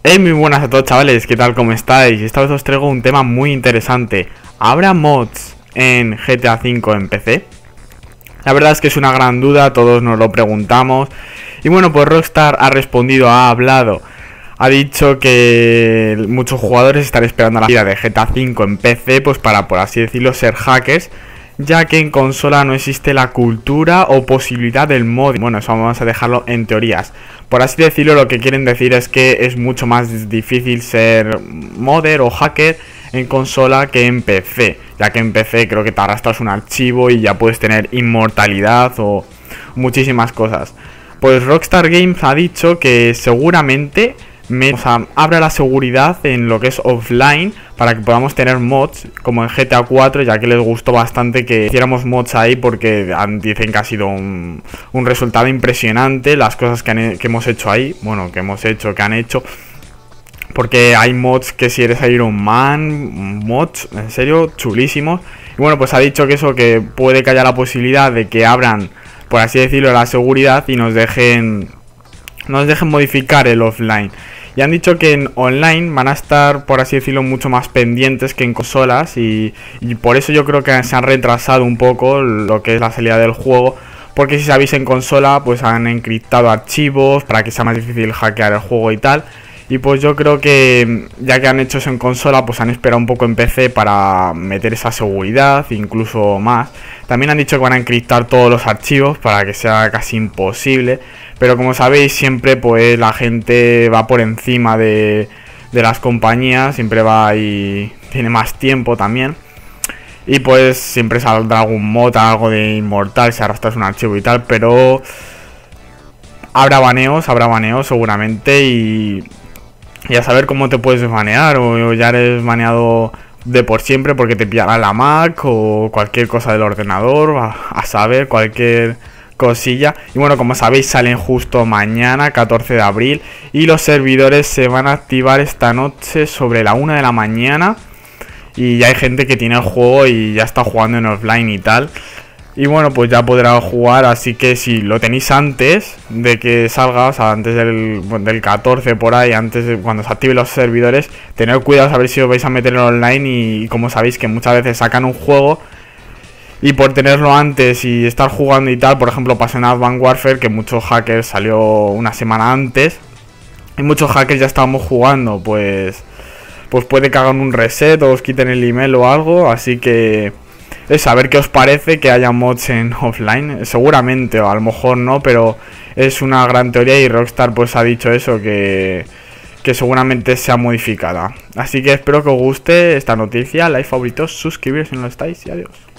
Hey, muy buenas a todos, chavales, ¿qué tal? ¿Cómo estáis? Esta vez os traigo un tema muy interesante. ¿Habrá mods en GTA V en PC? La verdad es que es una gran duda, todos nos lo preguntamos. Y bueno, pues Rockstar ha respondido, ha hablado. Ha dicho que muchos jugadores están esperando la salida de GTA V en PC, pues para, por así decirlo, ser hackers, ya que en consola no existe la cultura o posibilidad del mod. Bueno, eso vamos a dejarlo en teorías. Por así decirlo, lo que quieren decir es que es mucho más difícil ser modder o hacker en consola que en PC, ya que en PC creo que te arrastras un archivo y ya puedes tener inmortalidad o muchísimas cosas. Pues Rockstar Games ha dicho que seguramente abra la seguridad en lo que es offline para que podamos tener mods como en GTA 4, ya que les gustó bastante que hiciéramos mods ahí porque dicen que ha sido un resultado impresionante las cosas que hemos hecho ahí, bueno, que han hecho. Porque hay mods que si eres Iron Man, mods, en serio, chulísimos. Y bueno, pues ha dicho que eso, que puede que haya la posibilidad de que abran, por así decirlo, la seguridad y nos dejen modificar el offline. Y han dicho que en online van a estar, por así decirlo, mucho más pendientes que en consolas. Y por eso yo creo que se han retrasado un poco lo que es la salida del juego. Porque si sabéis, en consola pues han encriptado archivos para que sea más difícil hackear el juego y tal. Y pues yo creo que ya que han hecho eso en consola, pues han esperado un poco en PC para meter esa seguridad, incluso más. También han dicho que van a encriptar todos los archivos para que sea casi imposible. Pero como sabéis, siempre pues la gente va por encima de las compañías, siempre va y tiene más tiempo también. Y pues siempre saldrá algún mod, algo de inmortal, si arrastras un archivo y tal, pero habrá baneos seguramente y a saber cómo te puedes banear, o ya eres baneado de por siempre porque te pillará la Mac o cualquier cosa del ordenador, a saber, cualquier cosilla. Y bueno, como sabéis, salen justo mañana, 14 de abril, y los servidores se van a activar esta noche sobre la 1 de la mañana. Y ya hay gente que tiene el juego y ya está jugando en offline y tal. Y bueno, pues ya podrá jugar, así que si lo tenéis antes de que salga, o sea, antes del 14 por ahí, antes de cuando se activen los servidores, tened cuidado a ver si os vais a meter en online y como sabéis que muchas veces sacan un juego y por tenerlo antes y estar jugando y tal, por ejemplo pasó en Advanced Warfare que muchos hackers salió una semana antes y muchos hackers ya estábamos jugando, pues puede que hagan un reset o os quiten el email o algo, así que es saber qué os parece que haya mods en offline. Seguramente, o a lo mejor no, pero es una gran teoría y Rockstar pues ha dicho eso, que seguramente sea modificada. Así que espero que os guste esta noticia, like, favoritos, suscribiros si no lo estáis y adiós.